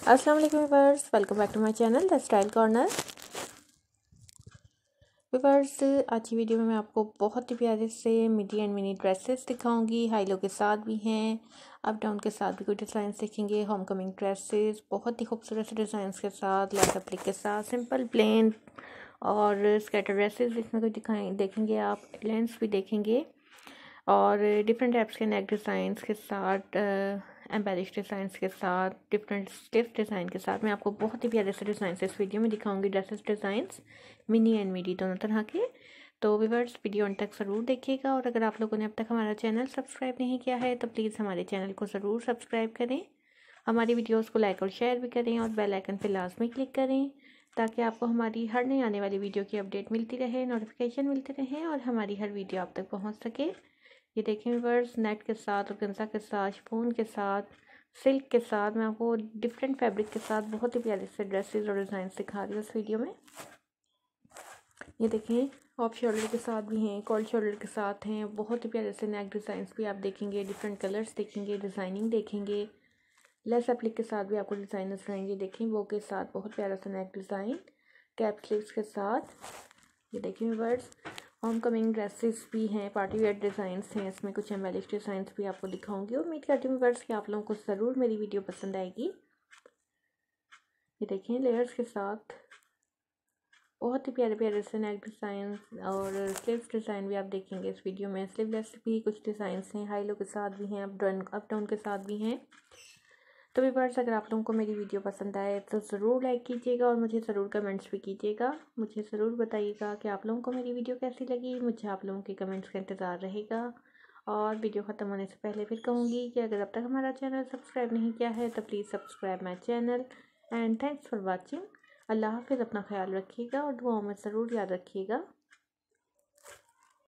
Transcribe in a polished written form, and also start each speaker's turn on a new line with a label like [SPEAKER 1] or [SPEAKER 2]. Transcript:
[SPEAKER 1] अस्सलाम वालेकुम viewers, welcome back to my channel the style corner. Viewers, आज की वीडियो में मैं आपको बहुत ही प्यारे से मिडी एंड मिनी ड्रेसेस दिखाऊंगी। हाई लो के साथ भी हैं, अप डाउन के साथ भी कुछ डिज़ाइन देखेंगे। होम कमिंग ड्रेसेस बहुत ही खूबसूरत से डिज़ाइन के साथ, लेस एप्लिक के साथ, सिंपल प्लेन और स्कैटर ड्रेसेस इसमें कुछ देखेंगे आप। लेंस भी देखेंगे और डिफरेंट टाइप्स के नेक डिज़ाइंस के साथ, एम्बेलिश डिज़ाइंस के साथ, डिफरेंट स्टिफ डिज़ाइन के साथ मैं आपको बहुत ही प्यारे से डिज़ाइन इस वीडियो में दिखाऊंगी। Dresses designs mini and midi दोनों तरह के। तो व्यूअर्स, वीडियो अंत तक ज़रूर देखिएगा और अगर आप लोगों ने अब तक हमारा चैनल सब्सक्राइब नहीं किया है तो प्लीज़ हमारे चैनल को ज़रूर सब्सक्राइब करें। हमारी वीडियोज़ को लाइक और शेयर भी करें और बेल आइकन पर लाजमी क्लिक करें ताकि आपको हमारी हर नई आने वाली वीडियो की अपडेट मिलती रहे, नोटिफिकेशन मिलते रहे और हमारी हर वीडियो आप तक पहुँच सके। ये देखें व्यूअर्स, नेट के साथ, ऑर्गेन्जा के साथ, शिफॉन के साथ, सिल्क के साथ मैं आपको डिफरेंट फैब्रिक के साथ बहुत ही प्यारे से ड्रेसेस और डिज़ाइन दिखा रही हूँ इस वीडियो में। ये देखें, ऑफ शोल्डर के साथ भी हैं, कॉल्ड शोल्डर के साथ हैं। बहुत ही प्यारे से नेक डिज़ाइंस भी आप देखेंगे, डिफरेंट कलर्स देखेंगे, डिज़ाइनिंग देखेंगे। लेस एप्लिक के साथ भी आपको डिज़ाइन नजर आएंगे। देखें वो के साथ बहुत प्यारा सा नेक डिज़ाइन, कैप स्लीव्स के साथ। ये देखें व्यूअर्स, होम कमिंग ड्रेसेस भी हैं, पार्टी वेयर डिज़ाइंस हैं, इसमें कुछ एम्बेलिश डिज़ाइंस भी आपको दिखाऊंगी। उम्मीद करती हूँ व्यूअर्स कि आप लोगों को ज़रूर मेरी वीडियो पसंद आएगी। ये देखें, लेयर्स के साथ बहुत ही प्यारे प्यारे से नेक डिज़ाइन और स्लीव्स डिज़ाइन भी आप देखेंगे इस वीडियो में। स्लीवलेस भी कुछ डिज़ाइंस हैं, हाई लो के साथ भी हैं, अप डाउन के साथ भी हैं। तो व्यूअर्स, अगर आप लोगों को मेरी वीडियो पसंद आए तो ज़रूर लाइक कीजिएगा और मुझे ज़रूर कमेंट्स भी कीजिएगा। मुझे ज़रूर बताइएगा कि आप लोगों को मेरी वीडियो कैसी लगी। मुझे आप लोगों के कमेंट्स का इंतज़ार रहेगा। और वीडियो ख़त्म होने से पहले फिर कहूँगी कि अगर अब तक हमारा चैनल सब्सक्राइब नहीं किया है तो please subscribe my channel. And thanks for watching. अल्लाह हाफिज़, अपना ख्याल रखिएगा और दुआओं में ज़रूर याद रखिएगा।